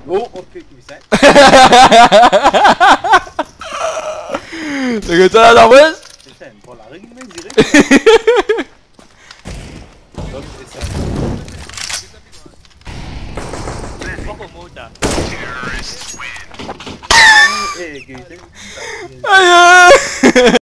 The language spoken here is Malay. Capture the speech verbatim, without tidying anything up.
Oh, okey, bisa. Dengan cara apa? Sen, bola ring main direct. Donc, c'est ça. Apa muda? Eh, gitu. Ayo.